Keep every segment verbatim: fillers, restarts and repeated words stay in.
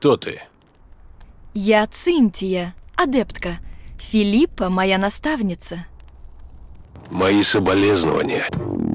Кто ты? Я Цинтия, адептка. Филиппа моя наставница. Мои соболезнования.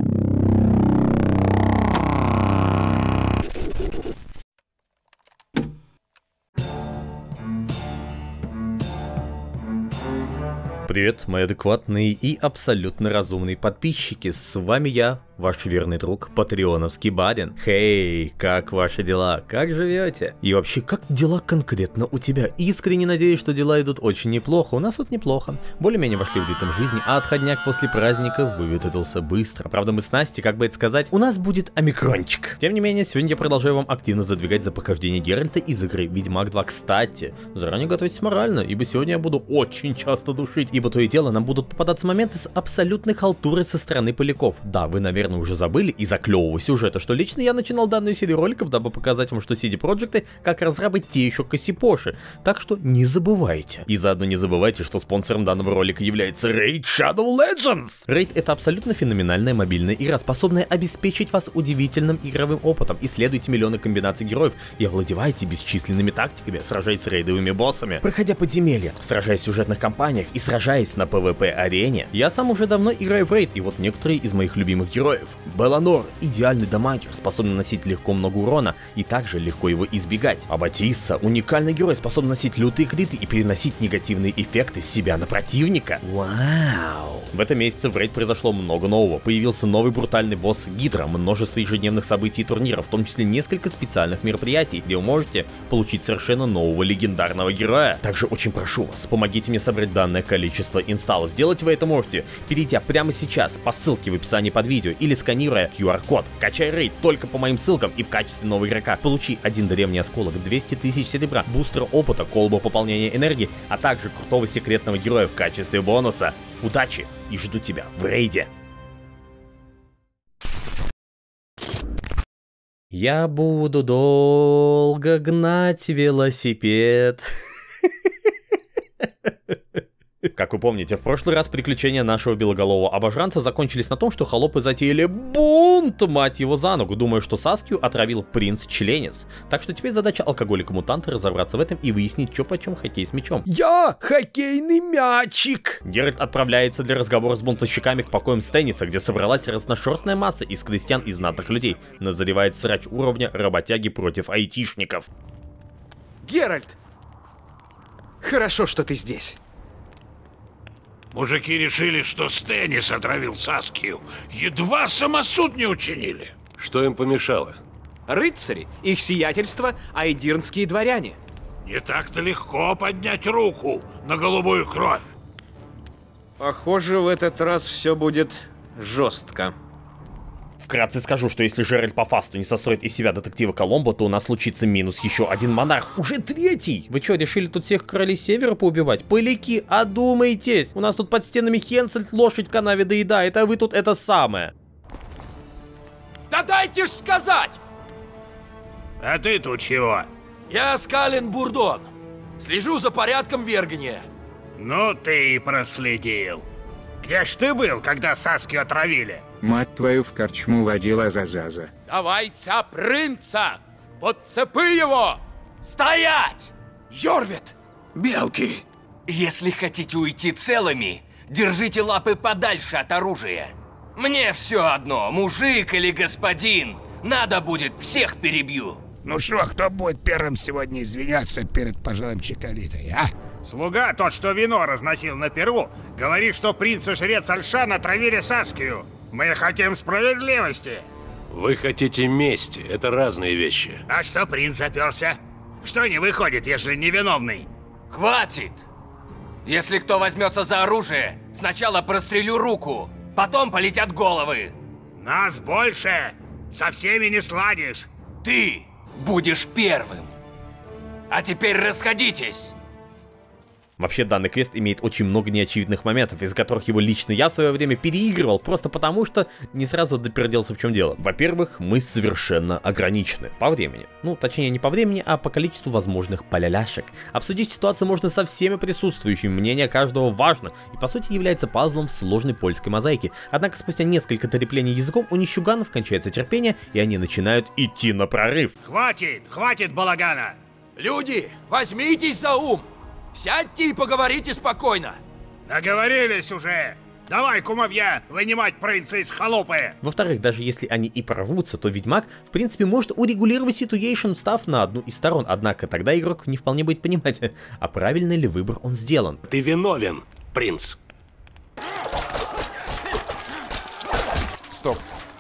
Привет, мои адекватные и абсолютно разумные подписчики, с вами я, ваш верный друг, патреоновский Баден. Хей, как ваши дела? Как живете? И вообще, как дела конкретно у тебя? Искренне надеюсь, что дела идут очень неплохо. У нас вот неплохо. Более-менее вошли в ритм жизни, а отходняк после праздников выветрился быстро. Правда, мы с Настей, как бы это сказать, у нас будет омикрончик. Тем не менее, сегодня я продолжаю вам активно задвигать за прохождение Геральта из игры Ведьмак два. Кстати, заранее готовьтесь морально, ибо сегодня я буду очень часто душить, ибо то и дело нам будут попадаться моменты с абсолютной халтурой со стороны поляков. Да, вы, наверное, уже забыли из-за клевого сюжета, что лично я начинал данную серию роликов, дабы показать вам, что си ди Projekts как разрабы те еще косипоши. Так что не забывайте. И заодно не забывайте, что спонсором данного ролика является Raid Shadow Legends. Raid — это абсолютно феноменальная мобильная игра, способная обеспечить вас удивительным игровым опытом. Исследуйте миллионы комбинаций героев и овладевайте бесчисленными тактиками, сражаясь с рейдовыми боссами, проходя подземелья, сражаясь в сюжетных кампаниях и сражаясь на пэ вэ пэ-арене. Я сам уже давно играю в Raid, и вот некоторые из моих любимых героев. Беланор — идеальный дамагер, способный наносить легко много урона и также легко его избегать. А Батисса — уникальный герой, способный носить лютые криты и переносить негативные эффекты с себя на противника. Вау! В этом месяце в Raid произошло много нового. Появился новый брутальный босс Гидра, множество ежедневных событий и турниров, в том числе несколько специальных мероприятий, где вы можете получить совершенно нового легендарного героя. Также очень прошу вас, помогите мне собрать данное количество инсталлов. Сделать вы это можете, перейдя прямо сейчас по ссылке в описании под видео или сканируя ку ар-код. Качай Raid только по моим ссылкам и в качестве нового игрока получи один древний осколок, двести тысяч серебра, бустер опыта, колбу пополнения энергии, а также крутого секретного героя в качестве бонуса. Удачи и жду тебя в рейде. Я буду долго гнать велосипед. Как вы помните, в прошлый раз приключения нашего белоголового обожранца закончились на том, что холопы затеяли бунт, мать его за ногу, думая, что Саскию отравил принц Членис. Так что теперь задача алкоголика-мутанта разобраться в этом и выяснить, что почем хоккей с мячом. Я хоккейный мячик! Геральт отправляется для разговора с бунтовщиками к покоям Стенниса, где собралась разношерстная масса из крестьян и знатных людей. Назревает срач уровня работяги против айтишников. Геральт! Хорошо, что ты здесь. Мужики решили, что Стеннис отравил Саскию. Едва самосуд не учинили. Что им помешало? Рыцари, их сиятельство, айдирнские дворяне. Не так-то легко поднять руку на голубую кровь. Похоже, в этот раз все будет жестко. Вкратце скажу, что если Жеральд по фасту не состроит из себя детектива Коломбо, то у нас случится минус еще один монарх. Уже третий! Вы что, решили тут всех королей Севера поубивать? Поляки, одумайтесь! У нас тут под стенами Хенсельд лошадь в канаве доедает, а вы тут это самое. Да дайте ж сказать! А ты тут чего? Я Скален Бурдон. Слежу за порядком в Вергане. Ну ты и проследил. Где ж ты был, когда Саскию отравили? Мать твою, в корчму водила Зазаза. Давайте принца! Подцепи его! Стоять! Йорвит! Белки! Если хотите уйти целыми, держите лапы подальше от оружия. Мне все одно, мужик или господин. Надо будет, всех перебью. Ну что, кто будет первым сегодня извиняться перед пожилым Чекалитой, а? Слуга, тот, что вино разносил на Перу, говорит, что принц и жрец Альшан отравили Саскию. Мы хотим справедливости. Вы хотите мести, это разные вещи. А что принц заперся? Что не выходит, если невиновный? Хватит! Если кто возьмется за оружие, сначала прострелю руку, потом полетят головы. Нас больше, со всеми не сладишь. Ты будешь первым. А теперь расходитесь. Вообще, данный квест имеет очень много неочевидных моментов, из которых его лично я в свое время переигрывал, просто потому что не сразу доперделся, в чем дело. Во-первых, мы совершенно ограничены по времени. Ну, точнее, не по времени, а по количеству возможных поляляшек. Обсудить ситуацию можно со всеми присутствующими, мнение каждого важно, и по сути является пазлом в сложной польской мозаике. Однако спустя несколько треплений языком у нищуганов кончается терпение, и они начинают идти на прорыв. Хватит, хватит балагана! Люди, возьмитесь за ум! Сядьте и поговорите спокойно! Договорились уже! Давай, кумовья, вынимать принца из холопы! Во-вторых, даже если они и прорвутся, то Ведьмак, в принципе, может урегулировать ситуацию, став на одну из сторон. Однако тогда игрок не вполне будет понимать, а правильный ли выбор он сделан. Ты виновен, принц. Стоп.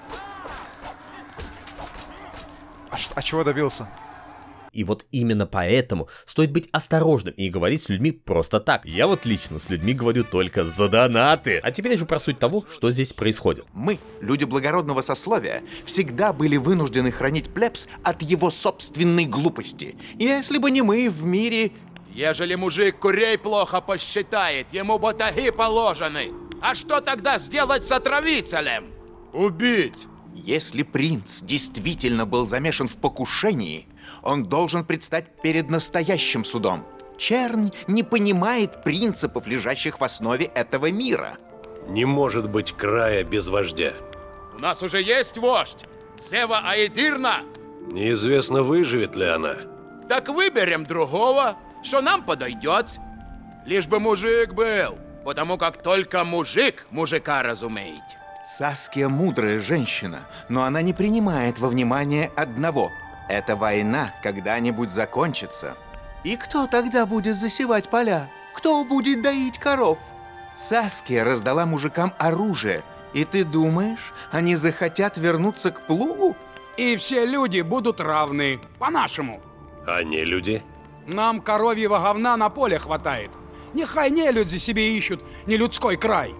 А, ш- а чего добился? И вот именно поэтому стоит быть осторожным и говорить с людьми просто так. Я вот лично с людьми говорю только за донаты. А теперь же про суть того, что здесь происходит. Мы, люди благородного сословия, всегда были вынуждены хранить плебс от его собственной глупости. Если бы не мы в мире... Ежели мужик курей плохо посчитает, ему батаги положены. А что тогда сделать с отравителем? Убить! Если принц действительно был замешан в покушении, он должен предстать перед настоящим судом. Чернь не понимает принципов, лежащих в основе этого мира. Не может быть края без вождя. У нас уже есть вождь. Сева Аэдирна. Неизвестно, выживет ли она. Так выберем другого, что нам подойдет. Лишь бы мужик был, потому как только мужик мужика разумеет. Саския мудрая женщина, но она не принимает во внимание одного. Эта война когда-нибудь закончится. И кто тогда будет засевать поля? Кто будет доить коров? Саския раздала мужикам оружие. И ты думаешь, они захотят вернуться к плугу? И все люди будут равны, по-нашему. А не люди? Нам коровьего говна на поле хватает. Нехай не люди себе ищут не людской край.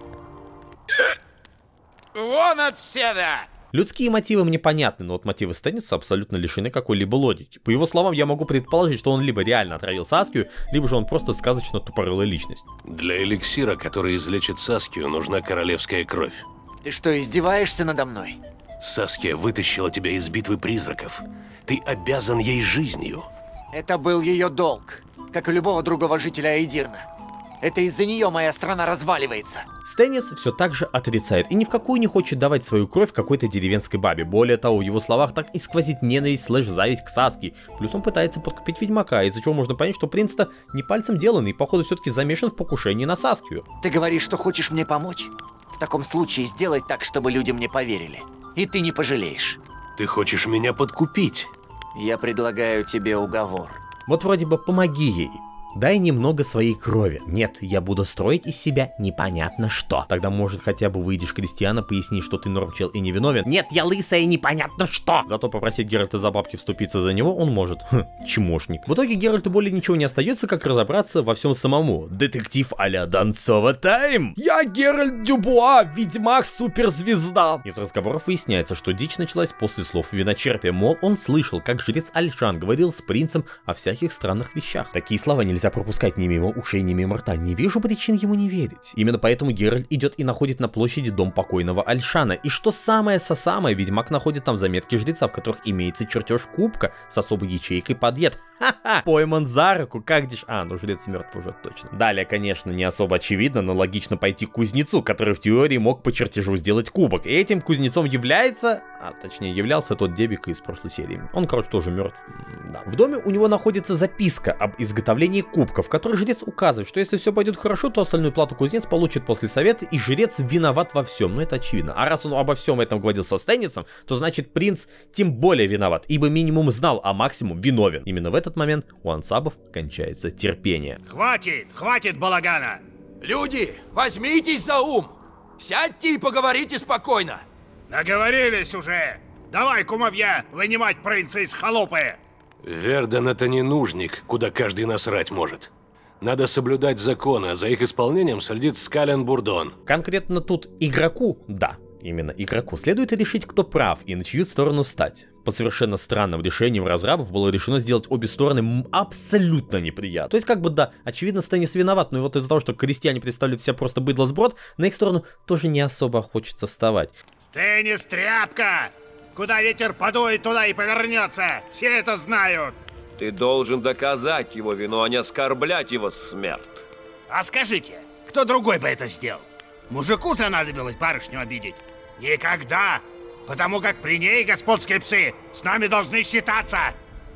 Вон отсюда! Людские мотивы мне понятны, но вот мотивы Стэнниса абсолютно лишены какой-либо логики. По его словам, я могу предположить, что он либо реально отравил Саскию, либо же он просто сказочно тупорылая личность. Для эликсира, который излечит Саскию, нужна королевская кровь. Ты что, издеваешься надо мной? Саския вытащила тебя из битвы призраков. Ты обязан ей жизнью. Это был ее долг, как и любого другого жителя Аэдирна. Это из-за нее моя страна разваливается. Стэннис все так же отрицает и ни в какую не хочет давать свою кровь какой-то деревенской бабе. Более того, в его словах так и сквозит ненависть слэш-зависть к Саске. Плюс он пытается подкупить Ведьмака, из-за чего можно понять, что принц-то не пальцем деланный и походу все-таки замешан в покушении на Саскию. Ты говоришь, что хочешь мне помочь? В таком случае сделай так, чтобы люди мне поверили. И ты не пожалеешь. Ты хочешь меня подкупить? Я предлагаю тебе уговор. Вот вроде бы помоги ей. Дай немного своей крови. Нет, я буду строить из себя непонятно что. Тогда, может, хотя бы выйдешь крестьяна, поясни, что ты нормчел и невиновен. Нет, я лысая и непонятно что. Зато попросить Геральта за бабки вступиться за него он может. Хм, чмошник. В итоге Геральту более ничего не остается, как разобраться во всем самому. Детектив а-ля Донцова Тайм. Я Геральт Дюбуа, ведьмак суперзвезда. Из разговоров выясняется, что дичь началась после слов виночерпия. Мол, он слышал, как жрец Альшан говорил с принцем о всяких странных вещах. Такие слова нельзя Нельзя пропускать ни мимо ушей, ни мимо рта. Не вижу причин ему не верить. Именно поэтому Геральт идет и находит на площади дом покойного Альшана. И что самое-со-самое, Ведьмак находит там заметки жреца, в которых имеется чертеж кубка с особой ячейкой под яд. Ха-ха! Пойман за руку, как диш... А, ну жрец мертв уже точно. Далее, конечно, не особо очевидно, но логично пойти к кузнецу, который в теории мог по чертежу сделать кубок. И этим кузнецом является... А, точнее, являлся тот дебик из прошлой серии. Он, короче, тоже мертв. Да. В доме у него находится записка об изготовлении кубка, в которой жрец указывает, что если все пойдет хорошо, то остальную плату кузнец получит после совета, и жрец виноват во всем. Ну, это очевидно. А раз он обо всем этом говорил со Стэннисом, то значит принц тем более виноват, ибо минимум знал, а максимум виновен. Именно в этот момент у ансабов кончается терпение. Хватит, хватит балагана! Люди, возьмитесь за ум! Сядьте и поговорите спокойно! Наговорились уже! Давай, кумовья, вынимать принца из холопы! Верден — это не нужник, куда каждый насрать может. Надо соблюдать законы, а за их исполнением следит Скален Бурдон. Конкретно тут игроку, да, именно игроку, следует решить, кто прав и на чью сторону встать. По совершенно странным решениям разрабов было решено сделать обе стороны абсолютно неприятно. То есть как бы да, очевидно Стэннис виноват, но вот из-за того, что крестьяне представляют себя просто быдло-сброд, на их сторону тоже не особо хочется вставать. Стэннис тряпка! Куда ветер подует, туда и повернется. Все это знают. Ты должен доказать его вину, а не оскорблять его смерть. А скажите, кто другой бы это сделал? Мужику занадобилось барышню обидеть? Никогда! Потому как при ней господские псы с нами должны считаться.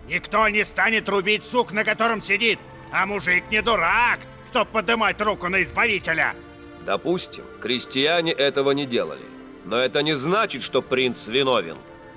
Никто не станет рубить сук, на котором сидит. А мужик не дурак, чтоб поднимать руку на избавителя. Допустим, крестьяне этого не делали. Но это не значит, что принц виновен.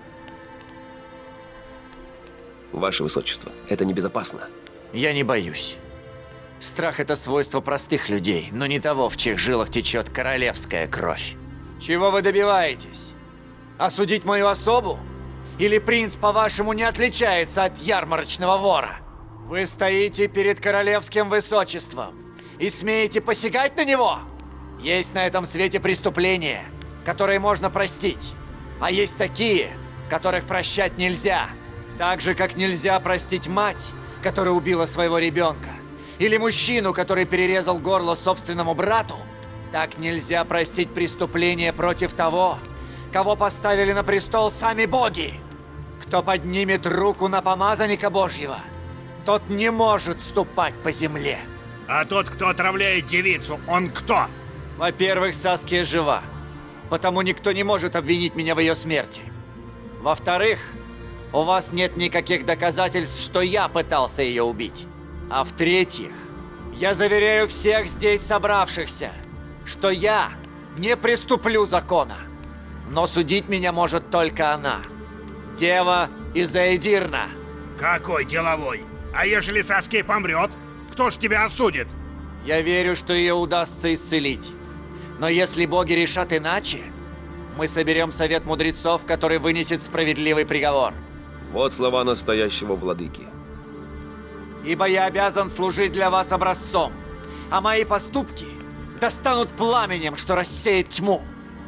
Ваше Высочество, это небезопасно. Я не боюсь. Страх – это свойство простых людей, но не того, в чьих жилах течет королевская кровь. Чего вы добиваетесь? Осудить мою особу? Или принц, по-вашему, не отличается от ярмарочного вора? Вы стоите перед королевским высочеством и смеете посягать на него? Есть на этом свете преступления, которые можно простить. А есть такие, которых прощать нельзя. Так же, как нельзя простить мать, которая убила своего ребенка. Или мужчину, который перерезал горло собственному брату. Так нельзя простить преступление против того, кого поставили на престол сами боги. Кто поднимет руку на помазанника Божьего, тот не может ступать по земле. А тот, кто отравляет девицу, он кто? Во-первых, Саския жива, потому никто не может обвинить меня в ее смерти. Во-вторых, у вас нет никаких доказательств, что я пытался ее убить. А в-третьих, я заверяю всех здесь собравшихся, что я не преступлю закона. Но судить меня может только она. Дева из Эйдирна. Какой деловой? А ежели Саския помрет, кто ж тебя осудит? Я верю, что ее удастся исцелить. Но если боги решат иначе, мы соберем совет мудрецов, который вынесет справедливый приговор. Вот слова настоящего владыки. Ибо я обязан служить для вас образцом, а мои поступки достанут пламенем, что рассеет тьму.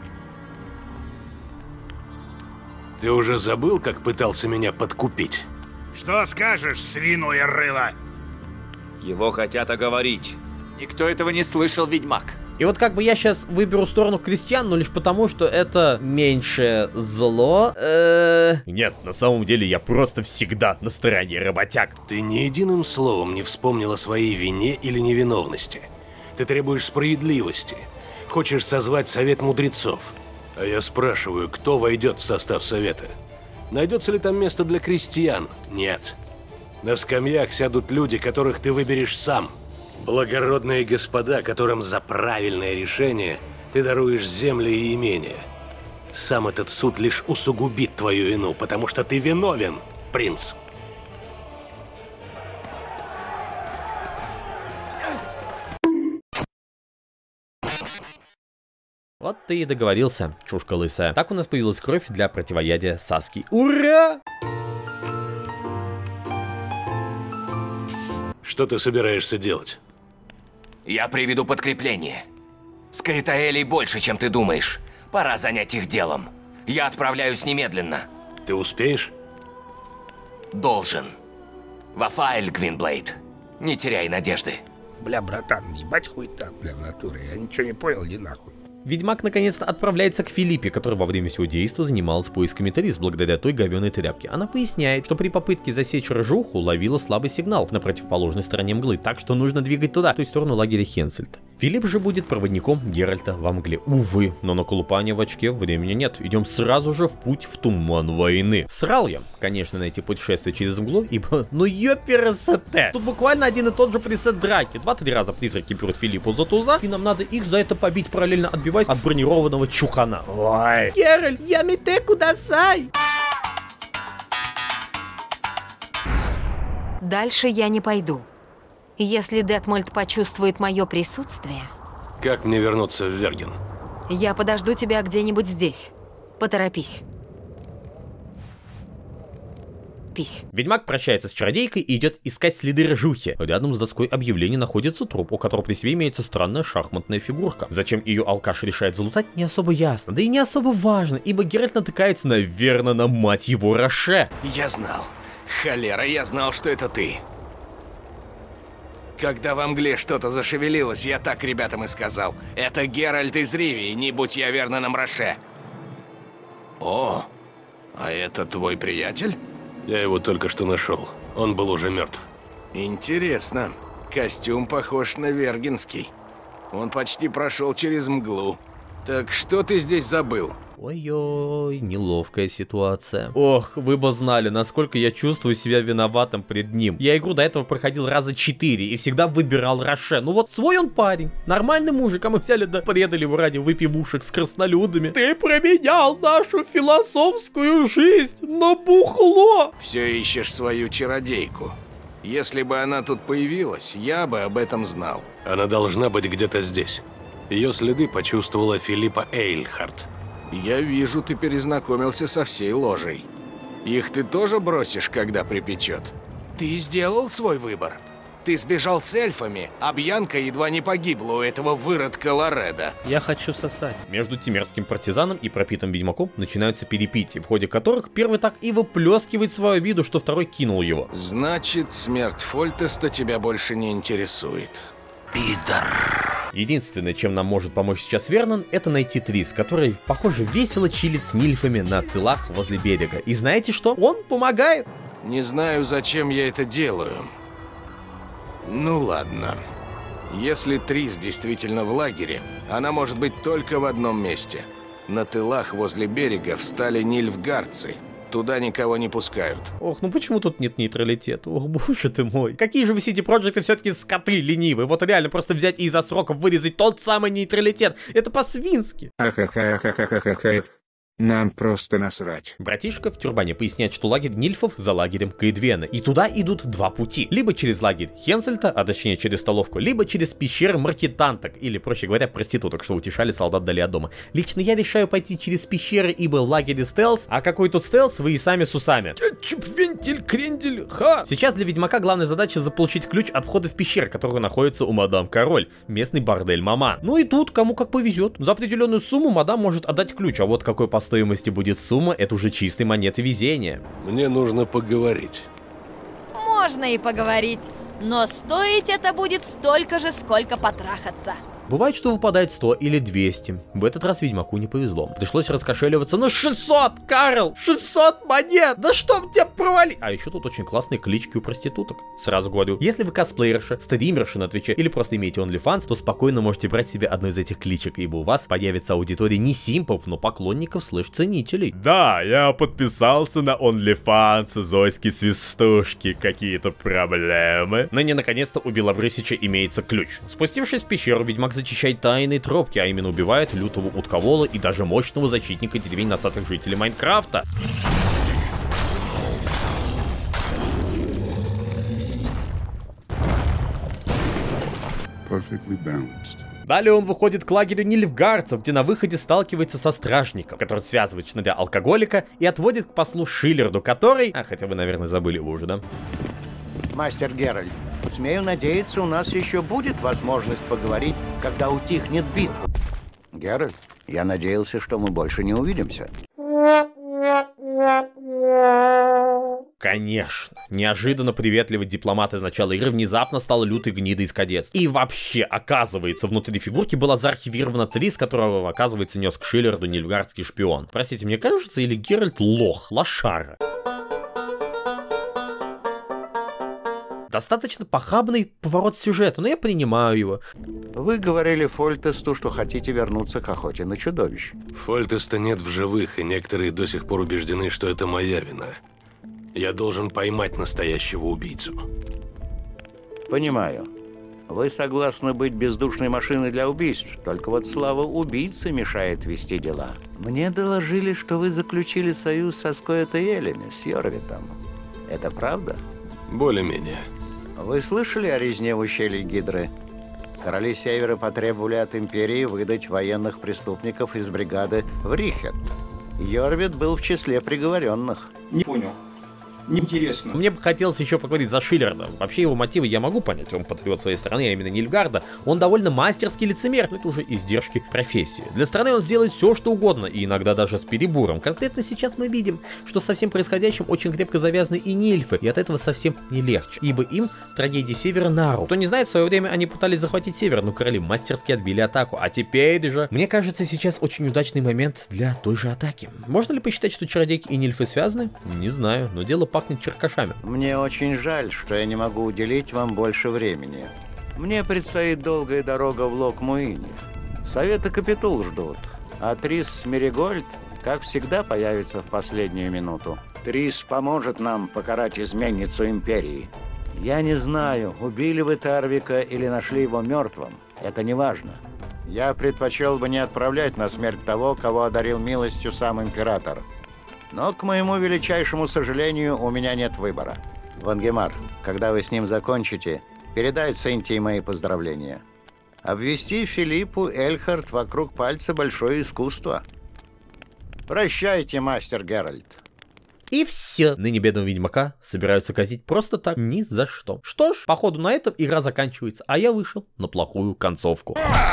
Ты уже забыл, как пытался меня подкупить? Что скажешь, свиное рыло? Его хотят оговорить. Никто этого не слышал, ведьмак. И вот как бы я сейчас выберу сторону крестьян, но лишь потому, что это меньшее зло. Э... Нет, на самом деле я просто всегда на стороне работяг. Ты ни единым словом не вспомнил о своей вине или невиновности. Ты требуешь справедливости. Хочешь созвать совет мудрецов. А я спрашиваю, кто войдет в состав совета? Найдется ли там место для крестьян? Нет. На скамьях сядут люди, которых ты выберешь сам. Благородные господа, которым за правильное решение ты даруешь земли и имения. Сам этот суд лишь усугубит твою вину, потому что ты виновен, принц. Вот ты и договорился, чушка лысая. Так у нас появилась кровь для противоядия Саски. Ура! Что ты собираешься делать? Я приведу подкрепление. Скритаэлей больше, чем ты думаешь. Пора занять их делом. Я отправляюсь немедленно. Ты успеешь? Должен. Вафаэль, Гвинблейд. Не теряй надежды. Бля, братан, ебать хуй-то, бля, в натуре. Я ничего не понял, ни нахуй. Ведьмак наконец-то отправляется к Филиппе, который во время всего действа занималась поисками Терис благодаря той говёной тряпке. Она поясняет, что при попытке засечь рыжуху ловила слабый сигнал на противоположной стороне мглы, так что нужно двигать туда, в ту сторону лагеря Хенсельта. Филипп же будет проводником Геральта во мгле. Увы, но на колупание в очке времени нет. Идем сразу же в путь в туман войны. Срал я, конечно, на эти путешествия через мглу, ибо ну ёпересете. Тут буквально один и тот же пресет драки. Два-три раза призраки берут Филиппу за туза, и нам надо их за это побить, параллельно отбивать от бронированного чухана. Ой. Геральт, ямите кудасай! Дальше я не пойду. Если Детмольд почувствует мое присутствие... Как мне вернуться в Верген? Я подожду тебя где-нибудь здесь. Поторопись. Пись. Ведьмак прощается с чародейкой и идет искать следы рыжухи. Рядом с доской объявлений находится труп, у которого при себе имеется странная шахматная фигурка. Зачем ее алкаш решает залутать, не особо ясно. Да и не особо важно, ибо Геральт натыкается, наверное, на мать его Роше. Я знал. Холера, я знал, что это ты. Когда во мгле что-то зашевелилось, я так ребятам и сказал. Это Геральт из Ривии, не будь я Верноном Роше. О, а это твой приятель? Я его только что нашел. Он был уже мертв. Интересно. Костюм похож на вергенский. Он почти прошел через мглу. Так что ты здесь забыл? Ой-ой, неловкая ситуация. Ох, вы бы знали, насколько я чувствую себя виноватым пред ним. Я игру до этого проходил раза четыре и всегда выбирал Роше. Ну вот свой он парень, нормальный мужик, а мы взяли да предали его ради выпивушек с краснолюдами. Ты променял нашу философскую жизнь на бухло. Все ищешь свою чародейку. Если бы она тут появилась, я бы об этом знал. Она должна быть где-то здесь. Ее следы почувствовала Филиппа Эйльхарт. Я вижу, ты перезнакомился со всей ложей. Их ты тоже бросишь, когда припечет? Ты сделал свой выбор. Ты сбежал с эльфами, а Бьянка едва не погибла у этого выродка Лореда. Я хочу сосать. Между тимерским партизаном и пропитым ведьмаком начинаются перепития, в ходе которых первый так и выплескивает свою обиду, что второй кинул его. Значит, смерть Фольтеста тебя больше не интересует. Пидор. Единственное, чем нам может помочь сейчас Вернон, это найти Трис, который, похоже, весело чилит с нильфами на тылах возле берега. И знаете что? Он помогает. Не знаю, зачем я это делаю. Ну ладно. Если Трис действительно в лагере, она может быть только в одном месте. На тылах возле берега встали нильфгардцы. Туда никого не пускают. Ох, ну почему тут нет нейтралитета? Ох, боже ты мой. Какие же вы си ди Проджекты все-таки скоты ленивые. Вот реально просто взять и из-за сроков вырезать тот самый нейтралитет. Это по-свински. Ахахахахахахах. Нам просто насрать. Братишка в тюрбане поясняет, что лагерь нильфов за лагерем Каэдвена. И туда идут два пути. Либо через лагерь Хенсельта, а точнее через столовку, либо через пещеры маркетанток, или, проще говоря, проституток, что утешали солдат вдали от дома. Лично я решаю пойти через пещеры, ибо лагерь стелс, а какой тут стелс, вы и сами с усами. Кетчуп, вентиль, крендель, ха! Сейчас для ведьмака главная задача заполучить ключ от входа в пещеру, который находится у мадам Король, местный бордель Маман. Ну и тут, кому как повезет. За определенную сумму мадам может отдать ключ, а вот какой по стоимости будет сумма, это уже чистой монеты везения. Мне нужно поговорить. Можно и поговорить, но стоить это будет столько же, сколько потрахаться. Бывает, что выпадает сто или двести. В этот раз ведьмаку не повезло. Пришлось раскошеливаться на шестьсот, Карл! шестьсот монет! Да чтоб тебя провали! А еще тут очень классные клички у проституток. Сразу говорю, если вы косплеерша, стримерша на Твиче или просто имеете OnlyFans, то спокойно можете брать себе одну из этих кличек, ибо у вас появится аудитория не симпов, но поклонников слэш-ценителей. Да, я подписался на OnlyFans, Зойски свистушки, какие-то проблемы. Ныне наконец-то у Белобрысича имеется ключ. Спустившись в пещеру, ведьмак зачищает тайные тропки, а именно убивает лютого утковола и даже мощного защитника деревень носатых жителей Майнкрафта. Далее он выходит к лагерю нильфгардцев, где на выходе сталкивается со стражником, который связывает шныря алкоголика и отводит к послу Шиллерду, который... А, хотя вы, наверное, забыли его уже, да? Мастер Геральт, смею надеяться, у нас еще будет возможность поговорить, когда утихнет битва. Геральт, я надеялся, что мы больше не увидимся. Конечно. Неожиданно приветливый дипломат из начала игры внезапно стал лютой гнидой из кадетств. И вообще, оказывается, внутри фигурки была заархивирована Трис, которого, оказывается, нес к Шиллерду нильфгардский шпион. Простите, мне кажется, или Геральт лох, лошара? Достаточно похабный поворот сюжета, но я принимаю его. Вы говорили Фольтесту, что хотите вернуться к охоте на чудовищ. Фольтеста нет в живых, и некоторые до сих пор убеждены, что это моя вина. Я должен поймать настоящего убийцу. Понимаю. Вы согласны быть бездушной машиной для убийств, только вот слава убийцы мешает вести дела. Мне доложили, что вы заключили союз со Скоэтаэлями, с Йорвитом. Это правда? Более-менее. Вы слышали о резне в ущелье Гидры? Короли Севера потребовали от Империи выдать военных преступников из бригады в Рихет. Йорвит был в числе приговоренных. Не понял. Неинтересно. Мне бы хотелось еще поговорить за Шиллерда. Вообще его мотивы я могу понять. Он патриот своей страны, а именно Нильфгарда. Он довольно мастерский лицемер, но это уже издержки профессии. Для страны он сделает все, что угодно, и иногда даже с перебором. Конкретно сейчас мы видим, что со всем происходящим очень крепко завязаны и нильфы, и от этого совсем не легче. Ибо им трагедии Севера на руку. Кто не знает, в свое время они пытались захватить Север, но короли мастерски отбили атаку. А теперь же... Мне кажется, сейчас очень удачный момент для той же атаки. Можно ли посчитать, что чародейки и нильфы связаны? Не знаю, но дело пахнет черкашами. Мне очень жаль, что я не могу уделить вам больше времени. Мне предстоит долгая дорога в Лок-Муине. Советы Капитул ждут. А Трис Меригольд как всегда, появится в последнюю минуту. Трис поможет нам покарать изменницу Империи. Я не знаю, убили вы Тарвика или нашли его мертвым. Это не важно. Я предпочел бы не отправлять на смерть того, кого одарил милостью сам Император. Но, к моему величайшему сожалению, у меня нет выбора. Вангемар, когда вы с ним закончите, передай Центии мои поздравления. Обвести Филиппу Эльхард вокруг пальца большое искусство. Прощайте, мастер Геральт. И все. Ныне бедного ведьмака собираются казнить просто так, ни за что. Что ж, походу на этом игра заканчивается, а я вышел на плохую концовку.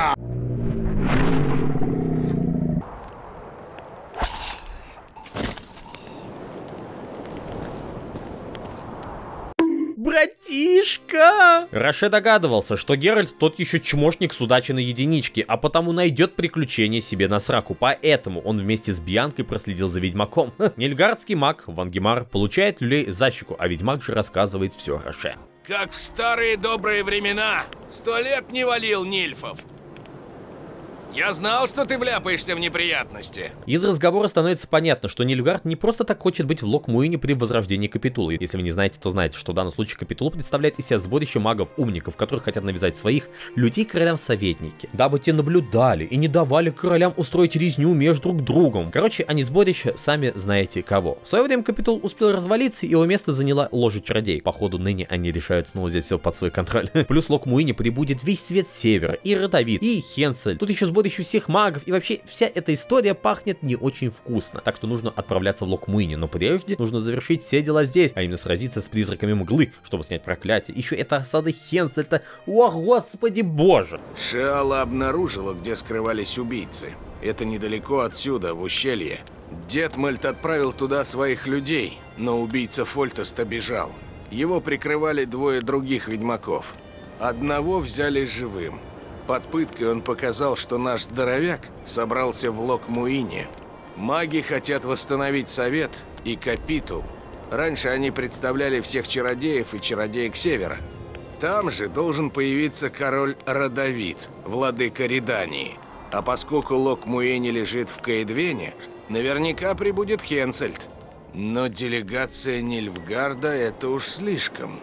Братишка! Роше догадывался, что Геральт тот еще чмошник с удачи на единичке, а потому найдет приключение себе на сраку. Поэтому он вместе с Бьянкой проследил за ведьмаком. Нильфгардский маг Вангемар получает люлей за щеку, а ведьмак же рассказывает все Роше. Как в старые добрые времена. Сто лет не валил нильфов. Я знал, что ты вляпаешься в неприятности. Из разговора становится понятно, что Нильфгард не просто так хочет быть в Локмуине при возрождении Капитулы. Если вы не знаете, то знаете, что в данном случае Капитула представляет из себя сборище магов-умников, которые хотят навязать своих людей королям советники, дабы те наблюдали и не давали королям устроить резню между друг другом. Короче, они сборище сами знаете кого. В свое время Капитул успел развалиться, и его место заняла ложа чародей. Походу, ныне они решают снова взять все под свой контроль. Плюс в Локмуине прибудет весь свет севера, и Родовид, и Хенсель. Тут еще сборище всех магов, и вообще вся эта история пахнет не очень вкусно. Так что нужно отправляться в Локмуине, но прежде нужно завершить все дела здесь, а именно сразиться с призраками мглы, чтобы снять проклятие. Еще это осада Хенсельта. О, господи боже! Шиала обнаружила, где скрывались убийцы. Это недалеко отсюда, в ущелье. Детмальд отправил туда своих людей, но убийца Фольтеста бежал. Его прикрывали двое других ведьмаков. Одного взяли живым. Под пыткой он показал, что наш здоровяк собрался в Локмуине. Маги хотят восстановить совет и капитул. Раньше они представляли всех чародеев и чародеек севера. Там же должен появиться король Родовид, владыка Редании. А поскольку Локмуини лежит в Кейдвене, наверняка прибудет Хенсельд. Но делегация Нильфгарда – это уж слишком.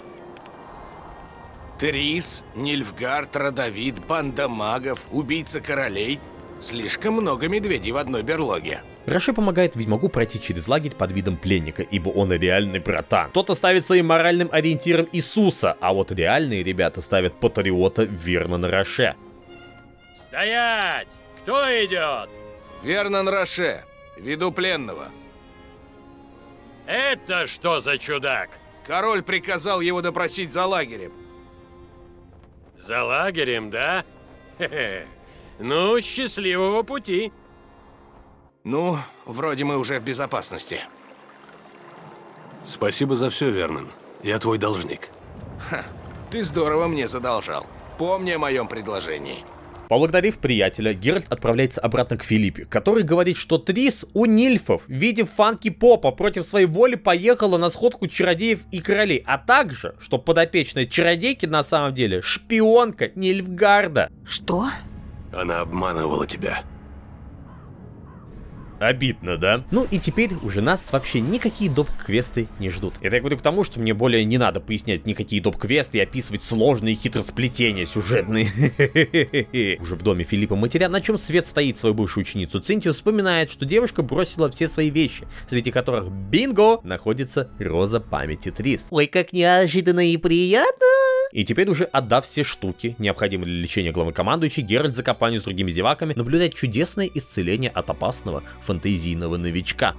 Трис, Нильфгард, Родовид, банда магов, убийца королей. Слишком много медведей в одной берлоге. Роше помогает ведьмаку пройти через лагерь под видом пленника, ибо он реальный братан. Кто-то ставит своим моральным ориентиром Иисуса, а вот реальные ребята ставят патриота верно на Роше. Стоять! Кто идет? Вернон Роше, веду пленного. Это что за чудак? Король приказал его допросить за лагерем. За лагерем, да? Хе-хе. Ну, счастливого пути. Ну, вроде мы уже в безопасности. Спасибо за все, Вернон. Я твой должник. Ха, ты здорово мне задолжал. Помни о моем предложении. Поблагодарив приятеля, Геральт отправляется обратно к Филиппе, который говорит, что Трис у нильфов в виде фанки-попа против своей воли поехала на сходку чародеев и королей, а также, что подопечная чародейки на самом деле шпионка Нильфгарда. Что? Она обманывала тебя. Обидно, да? Ну и теперь уже нас вообще никакие доп-квесты не ждут. Это я говорю к тому, что мне более не надо пояснять никакие доп-квесты и описывать сложные хитросплетения сюжетные. Уже в доме Филиппа матеря, на чем свет стоит свою бывшую ученицу Цинтию, вспоминает, что девушка бросила все свои вещи, среди которых, бинго, находится роза памяти Трис. Ой, как неожиданно и приятно! И теперь уже отдав все штуки, необходимые для лечения главнокомандующий, Геральт за компанию с другими зеваками наблюдает чудесное исцеление от опасного фантазийного новичка.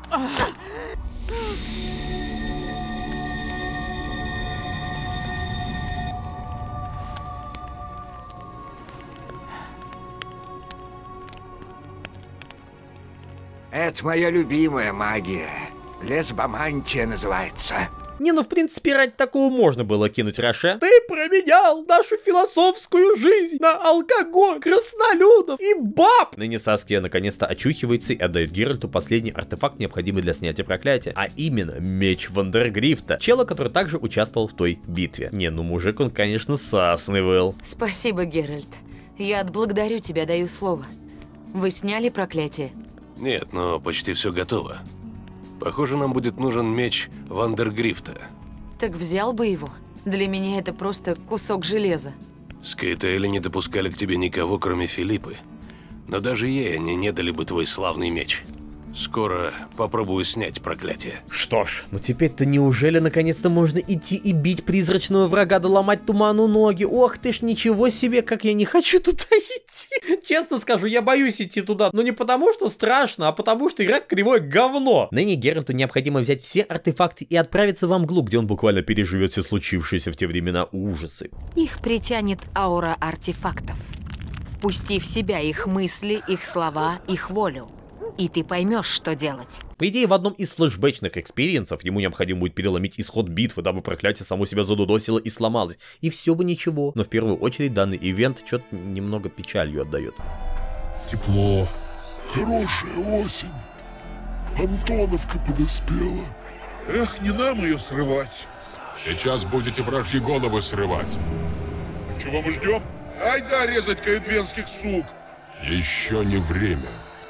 Это моя любимая магия. Лесбомантия называется. Не, ну в принципе ради такого можно было кинуть Роше. Ты променял нашу философскую жизнь на алкоголь, краснолюдов и баб! Ныне Саския наконец-то очухивается и отдает Геральту последний артефакт, необходимый для снятия проклятия. А именно меч Вандергрифта, чела, который также участвовал в той битве. Не, ну мужик он, конечно, сасный был. Спасибо, Геральт. Я отблагодарю тебя, даю слово. Вы сняли проклятие? Нет, но почти все готово. Похоже, нам будет нужен меч Вандергрифта. Так взял бы его. Для меня это просто кусок железа. Скритейли не допускали к тебе никого, кроме Филиппы. Но даже ей они не дали бы твой славный меч. Скоро попробую снять проклятие. Что ж, ну теперь-то неужели наконец-то можно идти и бить призрачного врага, да ломать туману ноги? Ох ты ж, ничего себе, как я не хочу туда идти. Честно скажу, я боюсь идти туда, но не потому что страшно, а потому что игра кривое говно. Ныне Геральту необходимо взять все артефакты и отправиться во мглу, где он буквально переживет все случившиеся в те времена ужасы. Их притянет аура артефактов. Впусти в себя их мысли, их слова, их волю. И ты поймешь, что делать. По идее, в одном из флешбэчных экспириенсов ему необходимо будет переломить исход битвы, дабы проклятие само себя задудосило и сломалось. И все бы ничего. Но в первую очередь данный ивент что-то немного печалью отдает. Тепло. Хорошая осень. Антоновка подоспела. Эх, не нам ее срывать. Сейчас будете вражьи головы срывать. Чего мы ждем? Айда резать каэдвенских сук. Еще не время.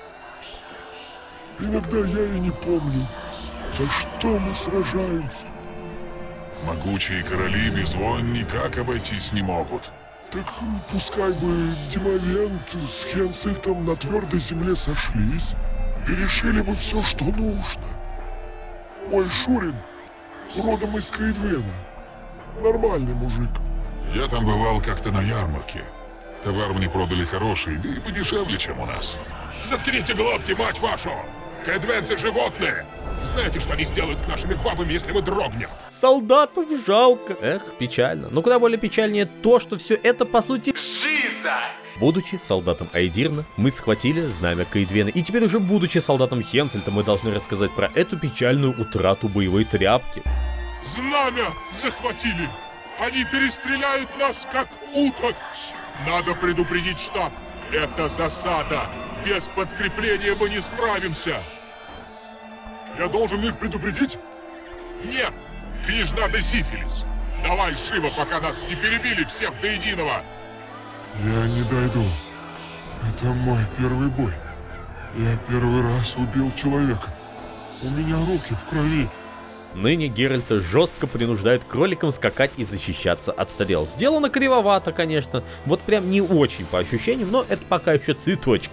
Иногда я и не помню, за что мы сражаемся. Могучие короли без войн никак обойтись не могут. Так пускай бы Демовент с Хенсельтом на твердой земле сошлись и решили бы все, что нужно. Мой Шурин родом из Каэдвена. Нормальный мужик. Я там бывал как-то на ярмарке. Товар мне продали хороший, да и подешевле, чем у нас. Заткните глотки, мать вашу! Каэдвенцы животные! Знаете, что они сделают с нашими бабами, если мы дрогнем? Солдатов жалко. Эх, печально. Но куда более печальнее то, что все это по сути Жиза! Будучи солдатом Айдирна, мы схватили знамя Каэдвена. И теперь уже будучи солдатом Хенсельта, мы должны рассказать про эту печальную утрату боевой тряпки. Знамя захватили! Они перестреляют нас, как уток! Надо предупредить штаб. Это засада. Без подкрепления мы не справимся. Я должен их предупредить? Нет, княжна де Сифилис. Давай живо, пока нас не перебили всех до единого. Я не дойду. Это мой первый бой. Я первый раз убил человека. У меня руки в крови. Ныне Геральта жестко принуждают кроликам скакать и защищаться от стрел. Сделано кривовато, конечно. Вот прям не очень по ощущениям, но это пока еще цветочки.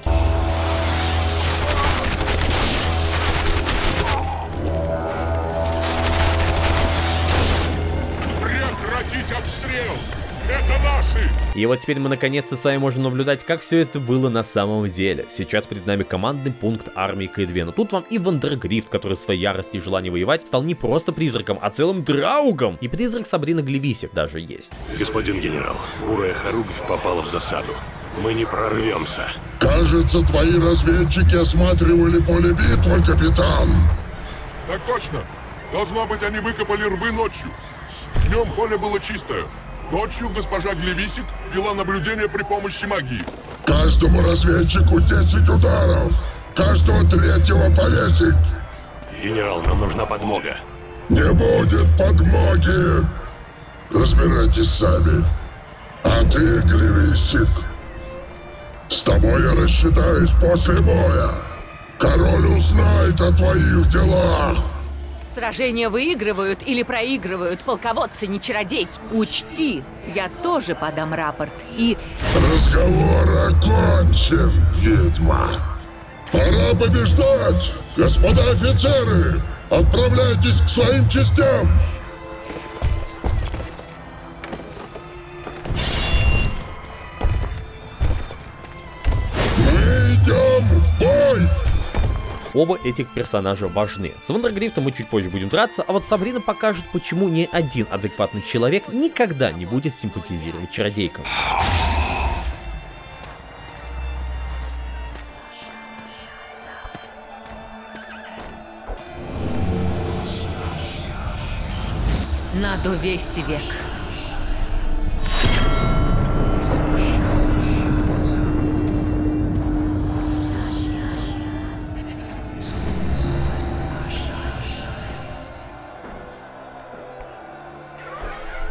Прекратить обстрел! Это наши! И вот теперь мы наконец-то с вами можем наблюдать, как все это было на самом деле. Сейчас перед нами командный пункт армии Каэдвена. Тут вам и Вандергрифт, который в своей ярости и желании воевать стал не просто призраком, а целым драугом. И призрак Сабрины Глевисик даже есть. Господин генерал, бурая хоругвь попала в засаду. Мы не прорвемся. Кажется, твои разведчики осматривали поле битвы, капитан. Так точно. Должно быть, они выкопали рвы ночью. Днем поле было чистое. Ночью госпожа Глевисик вела наблюдение при помощи магии. Каждому разведчику десять ударов. Каждого третьего повесить. Генерал, нам нужна подмога. Не будет подмоги. Разбирайтесь сами. А ты, Глевисик, с тобой я рассчитаюсь после боя. Король узнает о твоих делах. Сражения выигрывают или проигрывают полководцы, не чародейки. Учти, я тоже подам рапорт и... Разговор окончен, ведьма. Пора побеждать! Господа офицеры, отправляйтесь к своим частям! Мы идем в бой! Оба этих персонажа важны. С Вандергрифтом мы чуть позже будем драться, а вот Сабрина покажет, почему ни один адекватный человек никогда не будет симпатизировать чародейкам. Надо весь век.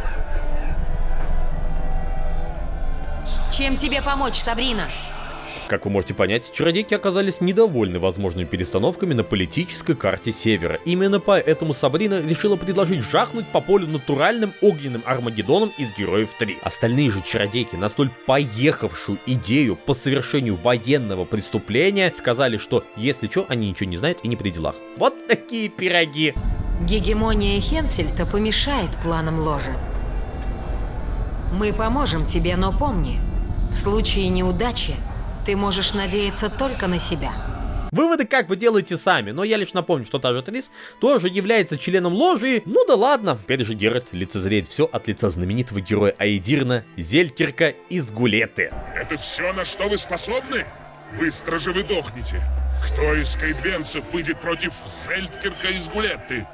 Чем тебе помочь, Сабрина? Как вы можете понять, чародейки оказались недовольны возможными перестановками на политической карте Севера. Именно поэтому Сабрина решила предложить жахнуть по полю натуральным огненным Армагеддоном из Героев три. Остальные же чародейки на столь поехавшую идею по совершению военного преступления сказали, что если что, они ничего не знают и не при делах. Вот такие пироги. Гегемония Хенсельта помешает планам ложи. Мы поможем тебе, но помни, в случае неудачи ты можешь надеяться только на себя. Выводы как бы делайте сами, но я лишь напомню, что та же Трис тоже является членом ложи. Ну да ладно. Теперь же Геральт лицезреет все от лица знаменитого героя Аэдирна, Зельдкирка из Гулетты. Это все, на что вы способны? Быстро же вы дохнете. Кто из кайдвенцев выйдет против Зельдкирка из Гулетты?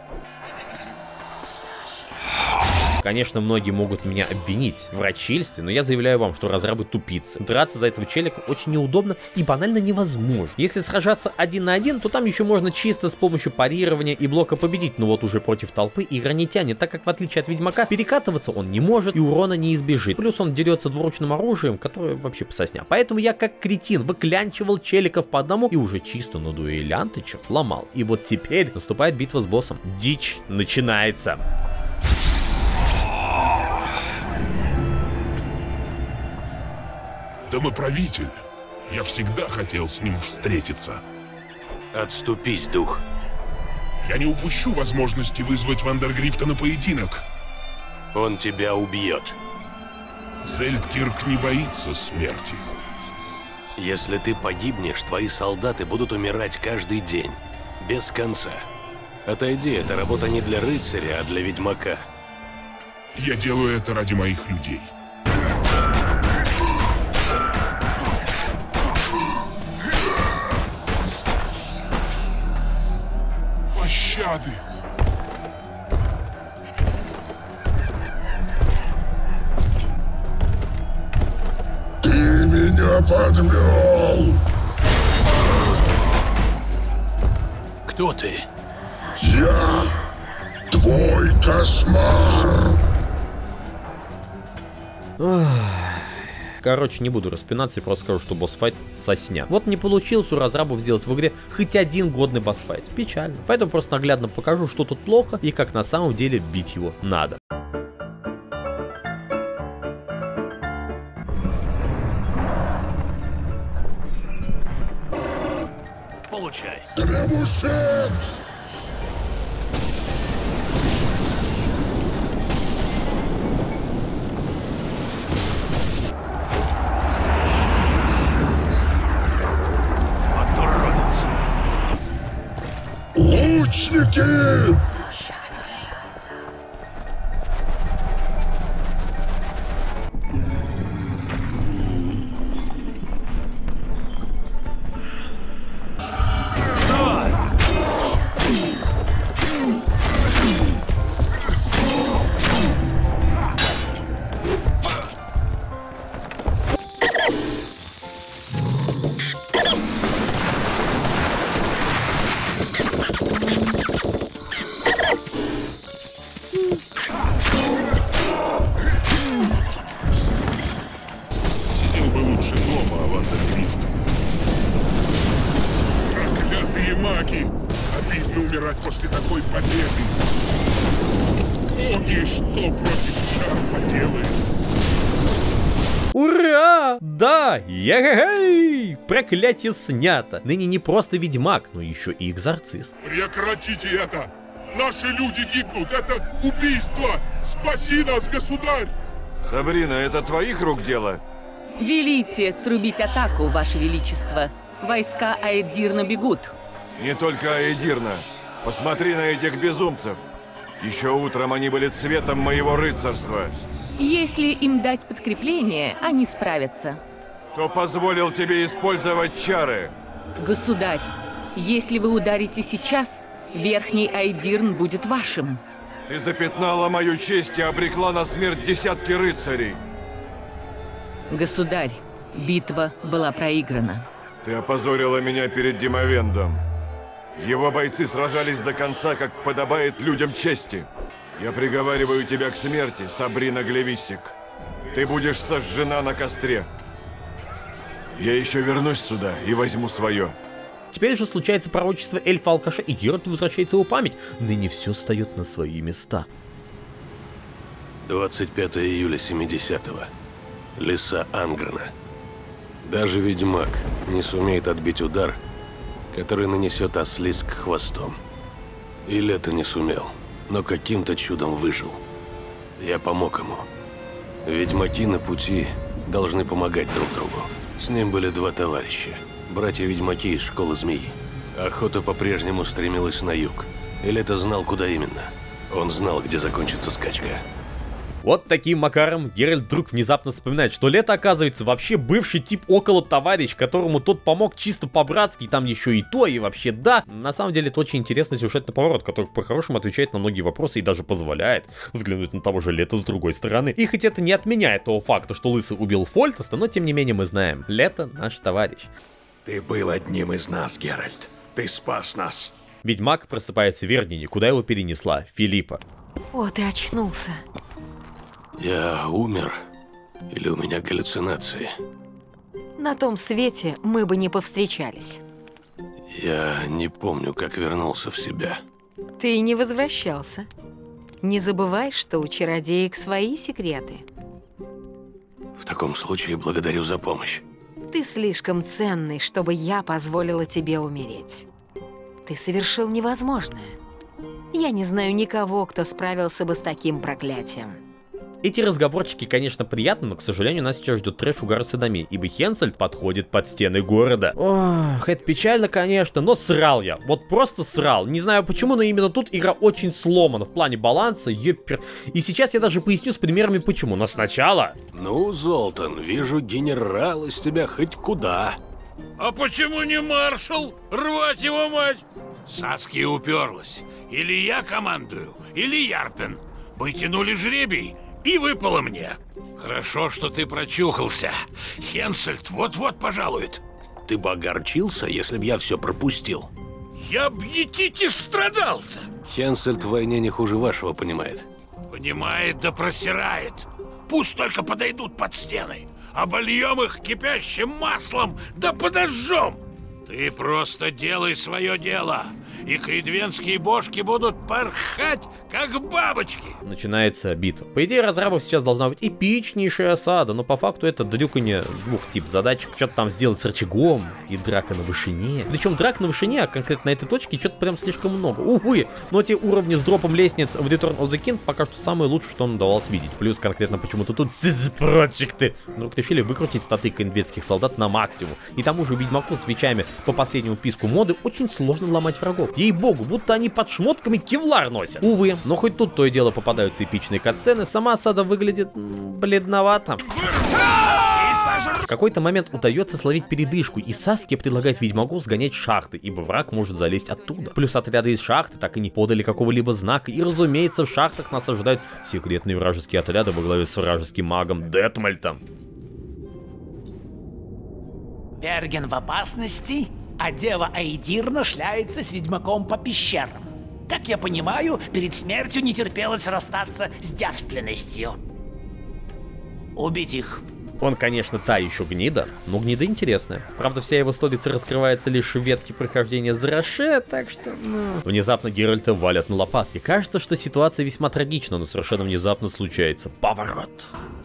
Конечно, многие могут меня обвинить в врачильстве, но я заявляю вам, что разрабы тупицы. Драться за этого челика очень неудобно и банально невозможно. Если сражаться один на один, то там еще можно чисто с помощью парирования и блока победить, но вот уже против толпы игронитяне, так как в отличие от Ведьмака, перекатываться он не может и урона не избежит. Плюс он дерется двуручным оружием, которое вообще пососня. Поэтому я как кретин выклянчивал челиков по одному и уже чисто на дуэлянтычев ломал. И вот теперь наступает битва с боссом. Дичь начинается. Домоправитель. Я всегда хотел с ним встретиться. Отступись, дух. Я не упущу возможности вызвать Вандергрифта на поединок. Он тебя убьет. Зельдкирк не боится смерти. Если ты погибнешь, твои солдаты будут умирать каждый день, без конца. Отойди, это работа не для рыцаря, а для ведьмака. Я делаю это ради моих людей. Пощады! Ты меня подвел! Кто ты? Я твой кошмар! Короче, не буду распинаться и просто скажу, что босс-файт сосня. Вот не получилось у разрабов сделать в игре хоть один годный босс-файт. Печально. Поэтому просто наглядно покажу, что тут плохо и как на самом деле бить его надо. Получай. Требушек! Лучники! Обидно умирать после такой победы. Боги, что против чар поделает? Ура! Да! Егегей! Проклятие снято! Ныне не просто ведьмак, но еще и экзорцист. Прекратите это! Наши люди гибнут! Это убийство! Спаси нас, государь! Сабрина, это твоих рук дело? Велите трубить атаку, Ваше Величество. Войска Аэдирна бегут. Не только Аэдирна. Посмотри на этих безумцев. Еще утром они были цветом моего рыцарства. Если им дать подкрепление, они справятся. Кто позволил тебе использовать чары? Государь, если вы ударите сейчас, Верхний Аэдирн будет вашим. Ты запятнала мою честь и обрекла на смерть десятки рыцарей. Государь, битва была проиграна. Ты опозорила меня перед Димовендом. Его бойцы сражались до конца, как подобает людям чести. Я приговариваю тебя к смерти, Сабрина Глевиссик. Ты будешь сожжена на костре. Я еще вернусь сюда и возьму свое. Теперь же случается пророчество эльфа-алкаша, и Геральту возвращается его память. Ныне все встает на свои места. двадцать пятое июля семидесятого. Леса Ангрена. Даже ведьмак не сумеет отбить удар, который нанесет ослизк хвостом. И Лето не сумел, но каким-то чудом выжил. Я помог ему. Ведьмаки на пути должны помогать друг другу. С ним были два товарища, братья-ведьмаки из школы змеи. Охота по-прежнему стремилась на юг, и Лето знал, куда именно. Он знал, где закончится скачка. Вот таким макаром Геральт вдруг внезапно вспоминает, что Лето, оказывается, вообще бывший тип около товарищ, которому тот помог чисто по-братски, там еще и то, и вообще да. На самом деле это очень интересный сюжетный поворот, который по-хорошему отвечает на многие вопросы и даже позволяет взглянуть на того же Лето с другой стороны. И хоть это не отменяет того факта, что Лысый убил Фольтеста, но тем не менее мы знаем, Лето наш товарищ. Ты был одним из нас, Геральт. Ты спас нас. Ведьмак просыпается в Вернине, куда его перенесла Филиппа. О, ты очнулся. Я умер? Или у меня галлюцинации? На том свете мы бы не повстречались. Я не помню, как вернулся в себя. Ты и не возвращался. Не забывай, что у чародеек свои секреты. В таком случае благодарю за помощь. Ты слишком ценный, чтобы я позволила тебе умереть. Ты совершил невозможное. Я не знаю никого, кто справился бы с таким проклятием. Эти разговорчики, конечно, приятны, но, к сожалению, нас сейчас ждет трэш, угар и садомия, ибо Хенсельд подходит под стены города. Ох, это печально, конечно, но срал я. Вот просто срал. Не знаю почему, но именно тут игра очень сломана в плане баланса, ёпер. И сейчас я даже поясню с примерами почему, но сначала... Ну, Золтан, вижу, генерал из тебя хоть куда. А почему не маршал? Рвать его мать! Саския уперлась. Или я командую, или Ярпен. Вы тянули жребий, и выпало мне. Хорошо, что ты прочухался. Хенсельд вот-вот пожалует. Ты бы огорчился, если б я все пропустил. Я б етите страдался. Хенсельд в войне не хуже вашего понимает. Понимает да просирает. Пусть только подойдут под стены. Обольем их кипящим маслом, да подожжем. Ты просто делай свое дело, и кайдвенские бошки будут порхать, как бабочки. Начинается битва. По идее, разрабов сейчас должна быть эпичнейшая осада, но по факту это дрюканье двух тип задачек. Что-то там сделать с рычагом и драка на вышине. Причем драк на вышине, а конкретно на этой точке, что-то прям слишком много. Увы, но те уровни с дропом лестниц в Return of the King пока что самые лучшие, что он удавалось видеть. Плюс конкретно почему-то тут проекты. Вдруг решили выкрутить статы кайдвенских солдат на максимум. И тому же ведьмаку с свечами по последнему писку моды очень сложно ломать врагов. Ей-богу, будто они под шмотками кевлар носят. Увы, но хоть тут то и дело попадаются эпичные катсцены, сама осада выглядит м, бледновато. В какой-то момент удается словить передышку, и Саския предлагает ведьмаку сгонять шахты, ибо враг может залезть оттуда. Плюс отряды из шахты так и не подали какого-либо знака, и разумеется в шахтах нас ожидают секретные вражеские отряды во главе с вражеским магом Детмальтом. Берген в опасности, а дева Айдирна шляется с ведьмаком по пещерам. Как я понимаю, перед смертью не терпелось расстаться с девственностью. Убить их. Он, конечно, та еще гнида, но гнида интересная. Правда, вся его столица раскрывается лишь в ветке прохождения Зароше, так что... Ну... Внезапно Геральта валят на лопатки. Кажется, что ситуация весьма трагична, но совершенно внезапно случается поворот.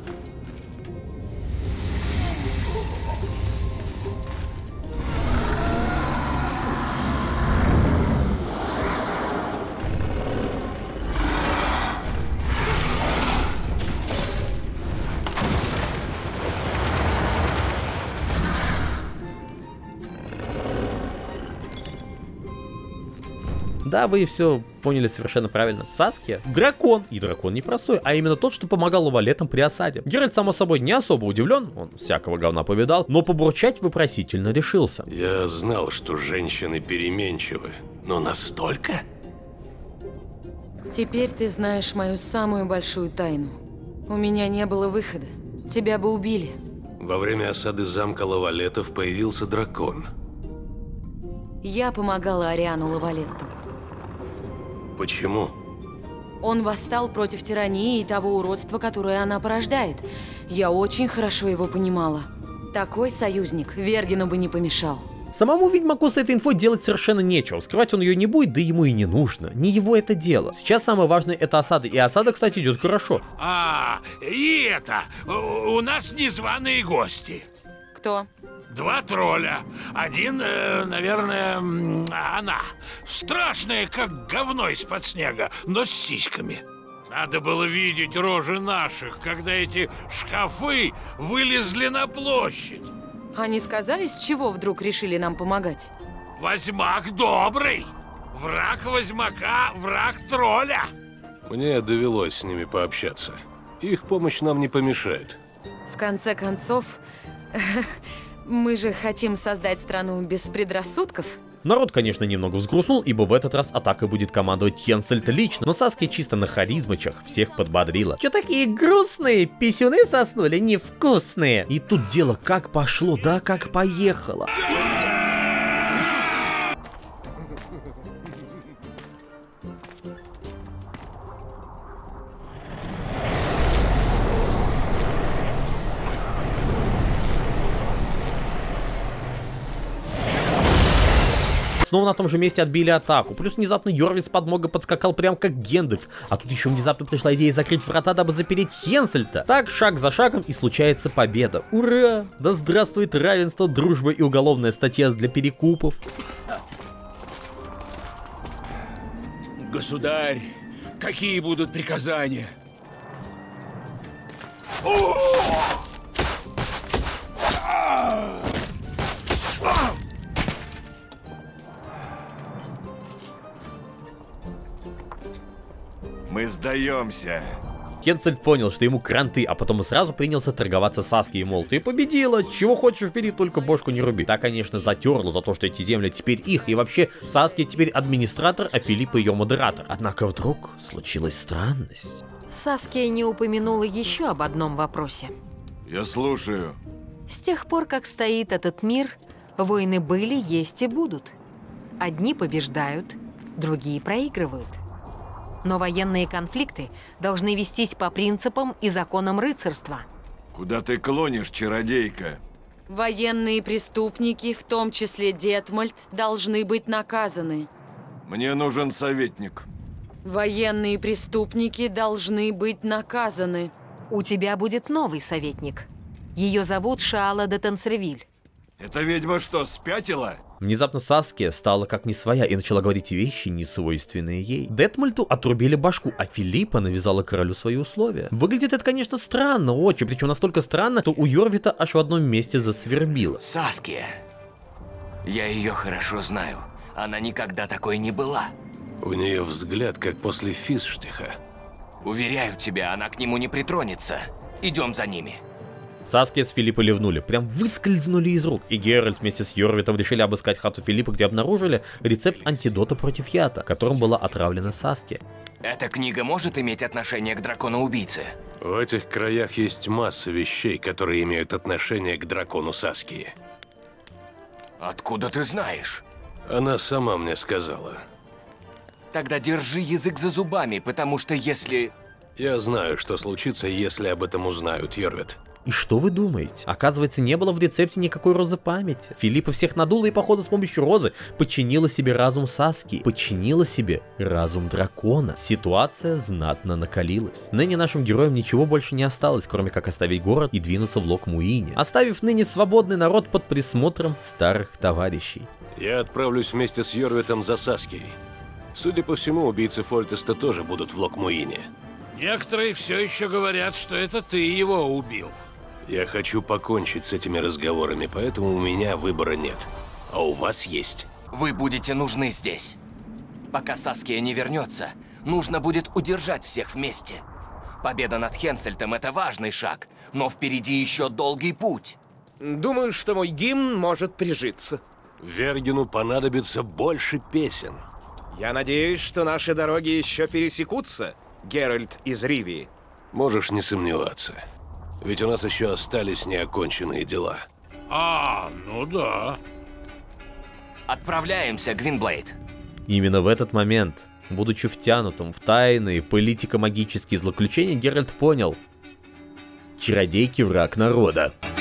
Да, вы все поняли совершенно правильно. Саския — дракон. И дракон непростой, а именно тот, что помогал валетам при осаде. Геральт, само собой, не особо удивлен, он всякого говна повидал, но побурчать вопросительно решился. Я знал, что женщины переменчивы, но настолько? Теперь ты знаешь мою самую большую тайну. У меня не было выхода. Тебя бы убили. Во время осады замка Лавалетов появился дракон. Я помогала Ариану Лавалетту. Почему? Он восстал против тирании и того уродства, которое она порождает. Я очень хорошо его понимала. Такой союзник Вергину бы не помешал. Самому Ведьмаку с этой инфой делать совершенно нечего, скрывать он ее не будет, да ему и не нужно, не его это дело. Сейчас самое важное это осада, и осада, кстати, идет хорошо. А, и это, у нас незваные гости. Кто? Два тролля. Один, э, наверное, она. Страшная, как говно из-под снега, но с сиськами. Надо было видеть рожи наших, когда эти шкафы вылезли на площадь. Они сказали, с чего вдруг решили нам помогать? Возьмак добрый. Враг Возьмака, враг тролля. Мне довелось с ними пообщаться. Их помощь нам не помешает. В конце концов, мы же хотим создать страну без предрассудков. Народ, конечно, немного взгрустнул, ибо в этот раз атакой будет командовать Хенсельд лично, но Саския чисто на харизмачах всех подбодрила. Чё такие грустные? Писюны соснули невкусные. И тут дело как пошло, да как поехало. Снова на том же месте отбили атаку. Плюс внезапно Йорвит с подмогой подскакал прям как Гендальф. А тут еще внезапно пришла идея закрыть врата, дабы запереть Хенсельта. Так, шаг за шагом, и случается победа. Ура! Да здравствует равенство, дружба и уголовная статья для перекупов. Государь, какие будут приказания? Мы сдаемся. Хенсельд понял, что ему кранты, а потом и сразу принялся торговаться с Саскией, мол, ты победила, чего хочешь впереди, только бошку не руби. Та, конечно, затерла за то, что эти земли теперь их, и вообще Саския теперь администратор, а Филиппа ее модератор. Однако вдруг случилась странность. Саския не упомянула еще об одном вопросе. Я слушаю. С тех пор, как стоит этот мир, войны были, есть и будут. Одни побеждают, другие проигрывают. Но военные конфликты должны вестись по принципам и законам рыцарства. Куда ты клонишь, чародейка? Военные преступники, в том числе Детмольд, должны быть наказаны. Мне нужен советник. Военные преступники должны быть наказаны. У тебя будет новый советник. Ее зовут Шаала де Тансревиль. Эта ведьма что, спятила? Внезапно Саския стала как не своя и начала говорить вещи, несвойственные ей. Детмольду отрубили башку, а Филиппа навязала королю свои условия. Выглядит это, конечно, странно, очень, причем настолько странно, что у Йорвита аж в одном месте засвербило. Саския. Я ее хорошо знаю. Она никогда такой не была. У нее взгляд, как после физштиха. Уверяю тебя, она к нему не притронется. Идем за ними. Саския с Филиппой ливнули, прям выскользнули из рук, и Геральт вместе с Йорвитом решили обыскать хату Филиппа, где обнаружили рецепт антидота против яда, которым была отравлена Саския. Эта книга может иметь отношение к дракону-убийце? В этих краях есть масса вещей, которые имеют отношение к дракону Саскии. Откуда ты знаешь? Она сама мне сказала. Тогда держи язык за зубами, потому что если... Я знаю, что случится, если об этом узнают, Йорвит. И что вы думаете? Оказывается, не было в рецепте никакой розы памяти. Филиппа всех надула и, походу, с помощью розы подчинила себе разум Саскии, подчинила себе разум дракона. Ситуация знатно накалилась. Ныне нашим героям ничего больше не осталось, кроме как оставить город и двинуться в Лок-Муине, оставив ныне свободный народ под присмотром старых товарищей. Я отправлюсь вместе с Йорвитом за Саскией. Судя по всему, убийцы Фольтеста тоже будут в Лок-Муине. Некоторые все еще говорят, что это ты его убил. Я хочу покончить с этими разговорами, поэтому у меня выбора нет. А у вас есть. Вы будете нужны здесь. Пока Саския не вернется, нужно будет удержать всех вместе. Победа над Хенсельтом – это важный шаг, но впереди еще долгий путь. Думаю, что мой гимн может прижиться. Вергину понадобится больше песен. Я надеюсь, что наши дороги еще пересекутся, Геральт из Ривии. Можешь не сомневаться. Ведь у нас еще остались неоконченные дела. А, ну да. Отправляемся, Гвинблейд. Именно в этот момент, будучи втянутым в тайные политико-магические злоключения, Геральт понял: чародейки враг народа.